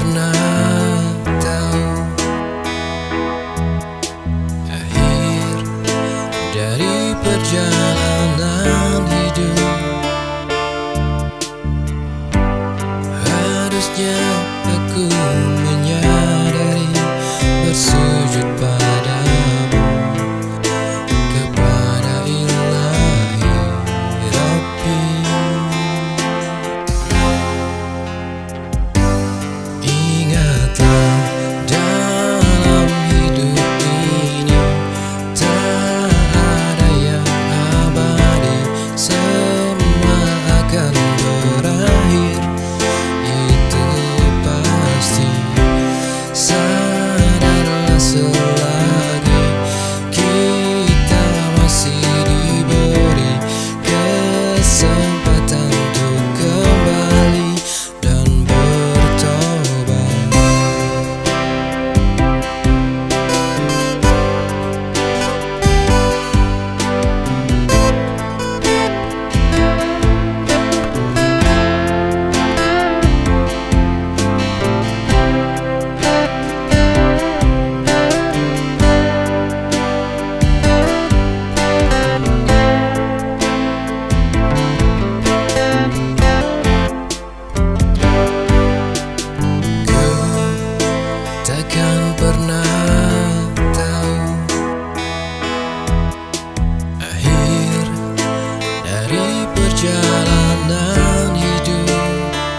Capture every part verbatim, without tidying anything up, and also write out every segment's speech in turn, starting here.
pernah tahu akhir dari perjalanan hidup. Harusnya aku menyadari, bersujud padamu, kepada Ilahi Rabbi. Ingatlah, dalam hidup ini tak ada yang abadi, semua akan berakhir, itu pasti. Sadarlah, selagi kita masih diberi kesempatan untuk kembali dan bertobat. Takkan pernah tahu akhir dari perjalanan hidup.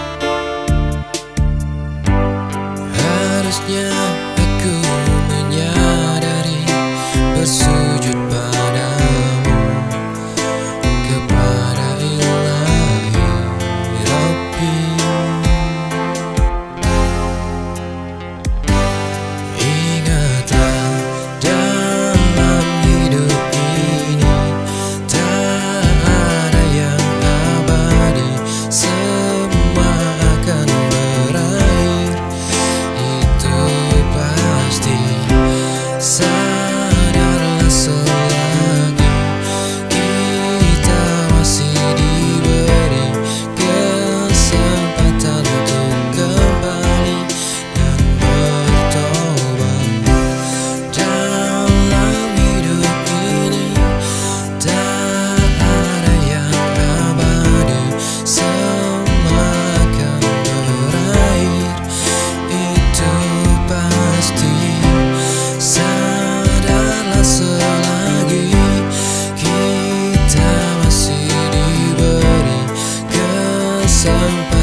Harusnya aku menyadari, bersujud padamu, kepada Ilahi Rabbi. Sadarlah, selagi kita masih diberi kesempatan untuk kembali dan bertobat. Dalam hidup ini tak ada yang abadi, semua akan berakhir, itu pasti. Sadarlah, selagi kita masih diberi kesempatan